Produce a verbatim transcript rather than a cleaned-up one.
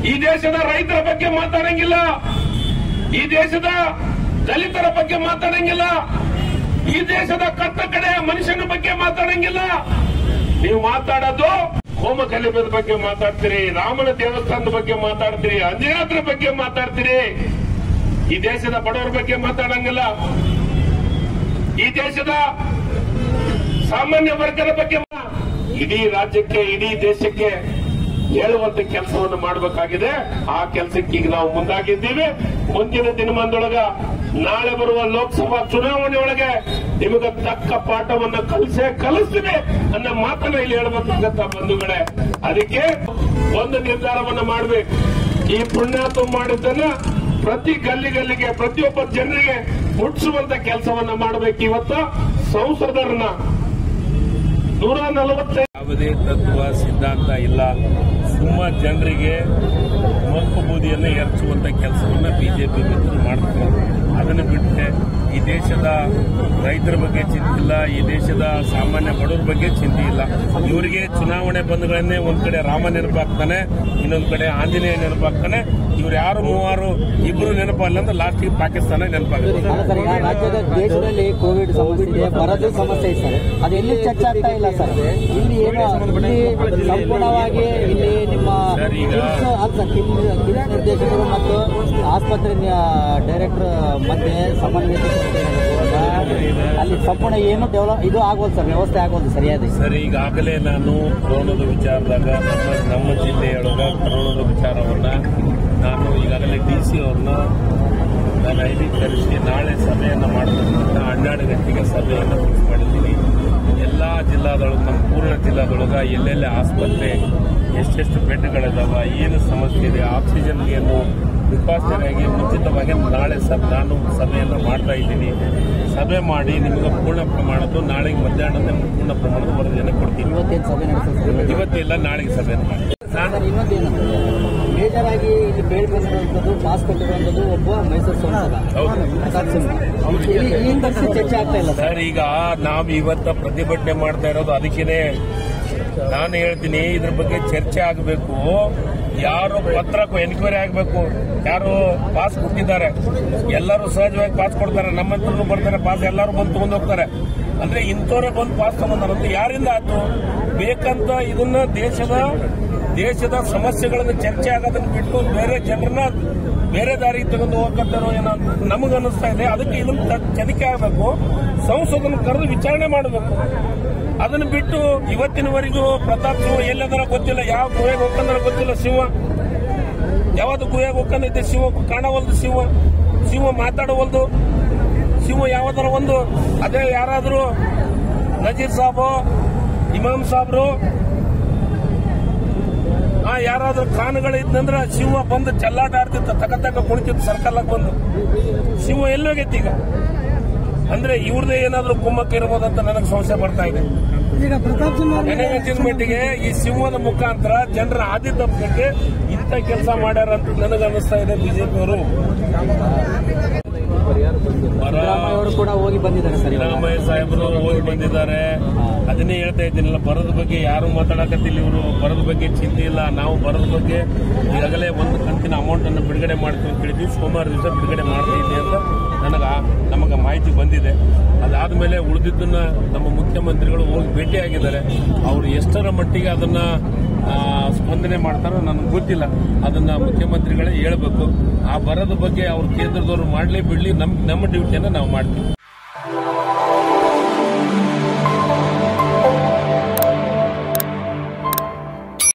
ಈ ದೇಶದ ರೈತರ ಬಗ್ಗೆ ಮಾತಾಡಂಗಿಲ್ಲ, ಈ ದೇಶದ ದಲಿತರ ಬಗ್ಗೆ ಮಾತಾಡಂಗಿಲ್ಲ, ಈ ದೇಶದ ಕಟ್ಟ ಕಡೆಯ ಮನುಷ್ಯನ ಬಗ್ಗೆ ಮಾತಾಡಂಗಿಲ್ಲ. ನೀವು ಮಾತಾಡೋದು ಹೋಮ ಕಲಿಬದ ಬಗ್ಗೆ ಮಾತಾಡ್ತೀರಿ, ರಾಮನ ದೇವಸ್ಥಾನದ ಬಗ್ಗೆ ಮಾತಾಡ್ತೀರಿ, ಅಂಜನಾದ್ರ ಬಗ್ಗೆ ಮಾತಾಡ್ತೀರಿ. ಈ ದೇಶದ ಬಡವರ ಬಗ್ಗೆ ಮಾತಾಡಂಗಿಲ್ಲ, ಈ ದೇಶದ ಸಾಮಾನ್ಯ ವರ್ಗದ ಬಗ್ಗೆ ಇಡೀ ರಾಜ್ಯಕ್ಕೆ ಇಡೀ ದೇಶಕ್ಕೆ ಹೇಳುವಂತ ಕೆಲಸವನ್ನು ಮಾಡಬೇಕಾಗಿದೆ. ಆ ಕೆಲಸಕ್ಕೆ ಈಗ ನಾವು ಮುಂದಾಗಿದ್ದೀವಿ. ಮುಂದಿನ ದಿನಮಾನದೊಳಗ ನಾಳೆ ಬರುವ ಲೋಕಸಭಾ ಚುನಾವಣೆ ಒಳಗೆ ನಿಮಗೆ ತಕ್ಕ ಪಾಠವನ್ನ ಕಲಿಸೇ ಕಲಿಸ್ತೀವಿ ಅನ್ನೋ ಮಾತನ್ನ ಇಲ್ಲಿ ಹೇಳಬೇಕಾಗತ್ತ ಬಂಧುಗಳೇ. ಅದಕ್ಕೆ ಒಂದು ನಿರ್ಧಾರವನ್ನ ಮಾಡಬೇಕು. ಈ ಪುಣ್ಯಾತ್ಮ ಮಾಡಿದ್ದನ್ನ ಪ್ರತಿ ಗಲ್ಲಿ ಗಲ್ಲಿಗೆ ಪ್ರತಿಯೊಬ್ಬ ಜನರಿಗೆ ಮುಟ್ಟಿಸುವಂತ ಕೆಲಸವನ್ನ ಮಾಡಬೇಕು. ಇವತ್ತು ಸಂಸದರನ್ನ ನೂರ ನಲವತ್ತೈದು ಯಾವುದೇ ತತ್ವ ಸಿದ್ಧಾಂತ ಇಲ್ಲ, ಸುಮ್ಮ ಜನರಿಗೆ ಮರಕು ಬೂದಿಯನ್ನು ಎರಚುವಂತ ಕೆಲಸವನ್ನ ಬಿಜೆಪಿ ಮಿತ್ರರು ಮಾಡ್ತಾರೆ. ಅದನ್ನು ಬಿಟ್ಟರೆ ಈ ದೇಶದ ರೈತರ ಬಗ್ಗೆ ಚಿಂತೆ ಇಲ್ಲ, ಈ ದೇಶದ ಸಾಮಾನ್ಯ ಬಡವರ ಬಗ್ಗೆ ಚಿಂತೆ ಇಲ್ಲ. ಇವರಿಗೆ ಚುನಾವಣೆ ಬಂಧುಗಳನ್ನೇ ಒಂದ್ ಕಡೆ ರಾಮ ನೆನಪಾಗ್ತಾನೆ, ಇನ್ನೊಂದ್ ಕಡೆ ಆಂಜನೇಯ ನೆನಪಾಗ್ತಾನೆ. ಇವ್ರು ಯಾರು ಮೂವರು ಇಬ್ರು ನೆನಪಲ್ಲ ಅಂದ್ರೆ ಲಾಸ್ಟಿಗೆ ಪಾಕಿಸ್ತಾನ ನೆನಪಾಗುತ್ತೆ. ರಾಜ್ಯದ ದೇಶದಲ್ಲಿ ಕೋವಿಡ್ ಸಮಸ್ಯೆ ಇದೆ, ಬರದ ಸಮಸ್ಯೆ ಇದೆ ಸರ್, ಅದು ಎಲ್ಲಿ ಚರ್ಚೆ ಆಗ್ತಾ ಇಲ್ಲ ಸರ್. ಇಲ್ಲಿ ಏನು ಇಲ್ಲಿ ಸಂಪೂರ್ಣವಾಗಿ ಇಲ್ಲಿ ನಿಮ್ಮ ಕಿಮ್ಸ್ ನಿರ್ದೇಶಕರು ಮತ್ತು ಆಸ್ಪತ್ರೆ ಡೈರೆಕ್ಟರ್ ಮಧ್ಯೆ ಸಮನ್ವಯ ಅಲ್ಲಿ ಸಂಪೂರ್ಣ ಏನು ಡೆವಲಪ್ ಇದು ಆಗೋದು ಸರ್, ವ್ಯವಸ್ಥೆ ಆಗೋದು ಸರಿಯಾದ ಸರ್. ಈಗಾಗಲೇ ನಾನು ಕೊರೋನಾದ ವಿಚಾರದಾಗ ನಮ್ಮ ನಮ್ಮ ಜಿಲ್ಲೆಯೊಳಗ ಕೊರೋನಾದ ವಿಚಾರವನ್ನ ನಾನು ಈಗಾಗಲೇ ಡಿ ಸಿ ಅವ್ರನ್ನ ನಾನು ಐಡಿ ಕರೆಸಿ ನಾಳೆ ಸಭೆಯನ್ನು ಮಾಡೋದ್ರಿಂದ ಹನ್ನೆರಡು ಗಂಟೆಗೆ ಸಭೆಯನ್ನು ಫಿಕ್ಸ್ ಮಾಡಿದ್ದೀನಿ. ಎಲ್ಲ ಜಿಲ್ಲಾದೊಳಗೆ ನಮ್ಮ ಪೂರ್ಣ ಜಿಲ್ಲಾದೊಳಗ ಎಲ್ಲೆಲ್ಲಿ ಆಸ್ಪತ್ರೆ ಎಷ್ಟೆಷ್ಟು ಬೆಡ್ಗಳಿದಾವ, ಏನು ಸಮಸ್ಯೆ ಇದೆ, ಆಕ್ಸಿಜನ್ಗೆ ಏನು ಪ್ರಿಕಾಷನರಿಯಾಗಿ ಮುಂಚಿತವಾಗಿ ನಾಳೆ ನಾನು ಸಭೆಯನ್ನು ಮಾಡ್ತಾ ಇದ್ದೀನಿ. ಸಭೆ ಮಾಡಿ ನಿಮಗೆ ಪೂರ್ಣ ಪ್ರಮಾಣದ್ದು ನಾಳೆಗೆ ಮಧ್ಯಾಹ್ನದ ಪೂರ್ಣ ಪ್ರಮಾಣದ ವರದಿಯನ್ನು ಕೊಡ್ತೀನಿ. ಇವತ್ತಿಲ್ಲ ನಾಳೆಗೆ ಸಭೆಯನ್ನು ಮಾಡಿ. ಮೇಜರಾಗಿ ಇಲ್ಲಿ ಬೇಡಿಕೊಂಡಿರುವಂತದ್ದು ಪಾಸ್ ಕೊಟ್ಟಿರುವಂತದ್ದು ಒಬ್ಬ ಮೈಸೂರು ಸಂಸದ ಚರ್ಚೆ ಆಗ್ತಾ ಇಲ್ಲ ಸರ್. ಈಗ ನಾವು ಇವತ್ತ ಪ್ರತಿಭಟನೆ ಮಾಡ್ತಾ ಇರೋದು ಅದಕ್ಕೇನೆ ನಾನು ಹೇಳ್ತೀನಿ, ಇದ್ರ ಬಗ್ಗೆ ಚರ್ಚೆ ಆಗಬೇಕು. ಯಾರು ಪತ್ರ ಎನ್ಕ್ವೈರಿ ಆಗಬೇಕು, ಯಾರು ಪಾಸ್ ಕೊಟ್ಟಿದ್ದಾರೆ ಎಲ್ಲರೂ ಸಹಜವಾಗಿ ಪಾಸ್ ಕೊಡ್ತಾರೆ, ನಮ್ಮಂತೂ ಬರ್ತಾರೆ ಪಾಸ್, ಎಲ್ಲರೂ ಬಂದು ತಗೊಂಡು ಹೋಗ್ತಾರೆ. ಅಂದ್ರೆ ಇಂಥವ್ರೆ ಬಂದು ಪಾಸ್ ತಗೊಂಡ್ರೆ ಯಾರಿಂದ ಆಯ್ತು? ಬೇಕಂತ ಇದನ್ನ ದೇಶದ ದೇಶದ ಸಮಸ್ಯೆಗಳನ್ನು ಚರ್ಚೆ ಆಗೋದನ್ನ ಬಿಟ್ಟು ಬೇರೆ ಜನರನ್ನ ಬೇರೆ ದಾರಿಗೆ ತಗೊಂಡು ಹೋಗ್ತಾರೋ ಏನೋ ನಮಗ ಅನಿಸ್ತಾ ಇದೆ. ಅದಕ್ಕೆ ಇದನ್ನ ತನಿಖೆ ಆಗಬೇಕು, ಸಂಸದನ್ನು ಕರೆದು ವಿಚಾರಣೆ ಮಾಡಬೇಕು. ಅದನ್ನು ಬಿಟ್ಟು ಇವತ್ತಿನವರೆಗೂ ಪ್ರತಾಪ್ ಸಿಂಹ ಎಲ್ಲದರ ಗೊತ್ತಿಲ್ಲ, ಯಾವ ಗುಹೆಗೆ ಹೋಗ್ಕಂದ್ರೆ ಗೊತ್ತಿಲ್ಲ. ಸಿಂಹ ಯಾವ್ದು ಗುಹೆಗೆ ಹೋಗ್ಕಂದೈತೆ, ಸಿಂಹ ಕಾಣವಲ್ದು, ಸಿಂಹ ಸಿಂಹ ಮಾತಾಡವಲ್ದು, ಸಿಂಹ ಯಾವ್ದಾರ ಒಂದು ಅದೇ ಯಾರಾದ್ರೂ ನಜೀರ್ ಸಾಬು ಇಮಾಮ್ ಸಾಬ್ರು ಆ ಯಾರಾದ್ರೂ ಖಾನ್ಗಳು ಇದ್ನಂದ್ರ ಸಿಂಹ ಬಂದು ಚೆಲ್ಲಾಟ ಆಡ್ತಿತ್ತು, ತಕ ತಕ ಕುಣಿತಿತ್ತು ಸರ್ಕಲ್ಲಾಗ ಬಂದು. ಸಿಂಹ ಎಲ್ಲೋಗೈತಿ ಈಗ? ಅಂದ್ರೆ ಇವ್ರದೇ ಏನಾದ್ರೂ ಕುಮ್ಮಕ್ಕ ಇರ್ಬೋದಂತ ನನಗೆ ಸಂಶಯ ಬರ್ತಾ ಇದೆ. ನನಗಂಚಿನ ಮಟ್ಟಿಗೆ ಈ ಸಿಂಹದ ಮುಖಾಂತರ ಜನರ ಆದಿ ತಪ್ಪಕ್ಕೆ ಇಂಥ ಕೆಲಸ ಮಾಡ್ಯಾರ ಅಂತ ನನಗೆ ಅನಿಸ್ತಾ ಇದೆ ಬಿಜೆಪಿಯವರು. ಕೂಡ ಹೋಗಿ ಬಂದಿದ್ದಾರೆ, ಸಿದ್ದರಾಮಯ್ಯ ಸಾಹೇಬರು ಹೋಗಿ ಬಂದಿದ್ದಾರೆ. ಅದನ್ನೇ ಹೇಳ್ತಾ ಇದ್ದೀನಲ್ಲ, ಬರದ ಬಗ್ಗೆ ಯಾರು ಮಾತಾಡಕತ್ತಿಲ್ಲ. ಇವರು ಬರದ ಬಗ್ಗೆ ಚಿಂತೆ ಇಲ್ಲ. ನಾವು ಬರದ ಬಗ್ಗೆ ಈಗಾಗಲೇ ಒಂದು ಕಂತಿನ ಅಮೌಂಟ್ ಅನ್ನು ಬಿಡುಗಡೆ ಮಾಡ್ತೀವಿ ಅಂತ ಹೇಳಿದ್ವಿ. ಸೋಮವಾರ ದಿವಸ ಬಿಡುಗಡೆ ಮಾಡ್ತಾ ಇದೆ ಅಂತ ನನಗ ನಮಗೆ ಮಾಹಿತಿ ಬಂದಿದೆ. ಅದಾದ್ಮೇಲೆ ಉಳಿದಿದ್ದನ್ನ ನಮ್ಮ ಮುಖ್ಯಮಂತ್ರಿಗಳು ಹೋಗಿ ಭೇಟಿಯಾಗಿದ್ದಾರೆ. ಅವರು ಎಷ್ಟರ ಮಟ್ಟಿಗೆ ಅದನ್ನ ಸ್ಪಂದನೆ ಮಾಡ್ತಾರೋ ನನಗೆ ಗೊತ್ತಿಲ್ಲ. ಅದನ್ನ ಮುಖ್ಯಮಂತ್ರಿಗಳೇ ಹೇಳಬೇಕು. ಆ ಬರದ ಬಗ್ಗೆ ಅವ್ರ ಕೇಂದ್ರದವರು ಮಾಡ್ಲಿ ಬಿಡ್ಲಿ, ನಮ್ ನಮ್ಮ ಡ್ಯೂಟಿಯನ್ನ ನಾವು ಮಾಡ್ತೀವಿ.